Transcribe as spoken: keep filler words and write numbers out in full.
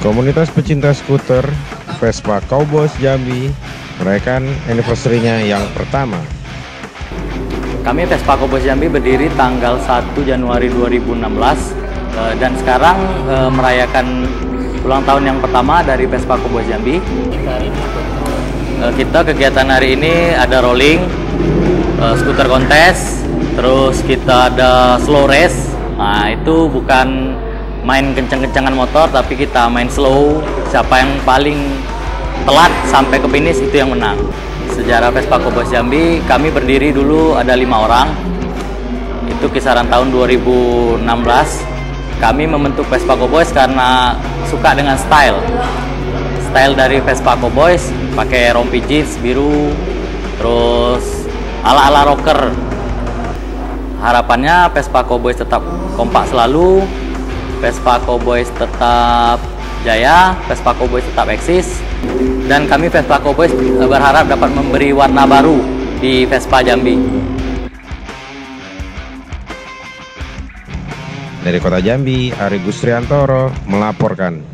Komunitas pecinta skuter Vespa Cowboys Jambi merayakan anniversary-nya yang pertama. Kami Vespa Cowboys Jambi berdiri tanggal satu Januari dua ribu enam belas dan sekarang merayakan ulang tahun yang pertama dari Vespa Cowboys Jambi. Kita kegiatan hari ini ada rolling, skuter kontes, terus kita ada slow race. Nah, itu bukan main kenceng-kencengan motor, tapi kita main slow. Siapa yang paling telat sampai ke finish itu yang menang. Sejarah Vespa Cowboys Jambi, kami berdiri dulu ada lima orang. Itu kisaran tahun dua ribu enam belas. Kami membentuk Vespa Cowboys karena suka dengan style. Style dari Vespa Cowboys, pakai rompi jeans biru, terus ala-ala rocker. Harapannya Vespa Cowboys tetap kompak selalu, Vespa Cowboys tetap jaya, Vespa Cowboys tetap eksis, dan kami Vespa Cowboys berharap dapat memberi warna baru di Vespa Jambi. Dari Kota Jambi, Ari Gustriantoro melaporkan.